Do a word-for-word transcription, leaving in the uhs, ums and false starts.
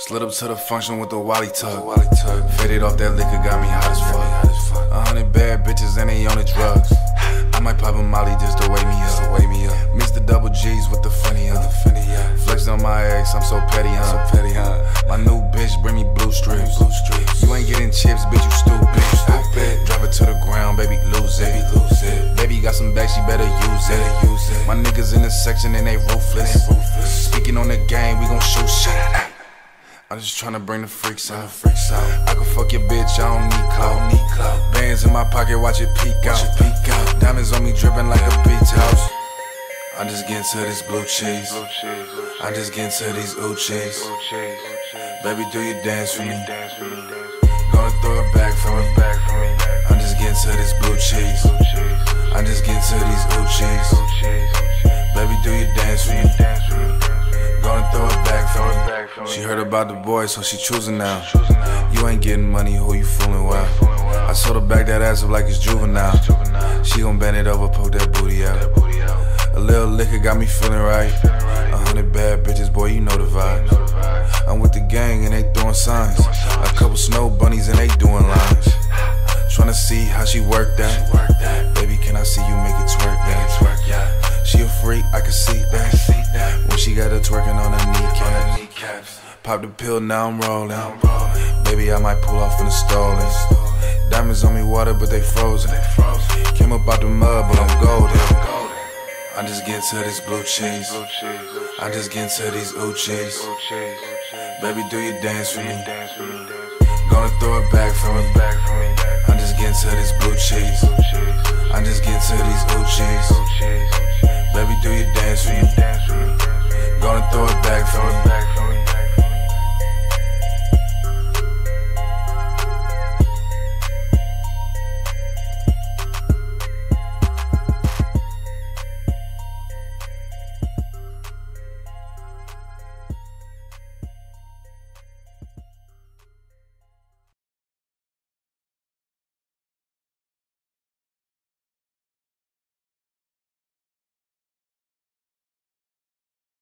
Slid up to the function with the Wally tug. Faded off that liquor, got me hot as fuck. A hundred bad bitches and they on the drugs. I might pop a molly just to wake me up. Mix the double G's with the funny up. Flex on my ex, I'm so petty, huh? My new bitch bring me blue strips. You ain't getting chips, bitch, you stupid. Drop it to the ground, baby, lose it. Baby got some bags, she better use it. My niggas in the section and they ruthless. Speaking on the game, we gon' shoot shit. I'm just tryna bring the freaks out. I can fuck your bitch, I don't need clout. Bands in my pocket, watch it peek out. Diamonds on me dripping like a beach house. I'm just getting to this blue cheese. I'm just getting to these Uchis. Baby, do you dance for me? Gonna throw it back for me. I'm just getting to this blue cheese. I'm just getting to these Uchis. Baby, do you dance for me? Gonna throw it back for me. She heard about the boy, so she choosing now. You ain't getting money, who you fooling well? I told her back that ass up like it's juvenile. She gon' bend it over, poke that booty out. A little liquor got me feeling right. A hundred bad bitches, boy, you know the vibe. I'm with the gang and they throwing signs. A couple snow bunnies and they doing lines. Tryna see how she work that. Baby, can I see you make it twerk that? She a freak, I can see that. When she got her twerking on her kneecaps. Pop the pill, now I'm rolling. Baby, I might pull off in the stolen. Diamonds on me water, but they frozen. Came up out the mud, but I'm golden. I'm just getting to this blue cheese. I'm just getting to these Uchis. Baby, do you dance for me? Gonna throw it back for me. I'm just getting to this blue cheese. I'm just getting to these Uchis. Baby, do you dance for me? Gonna throw it back for me.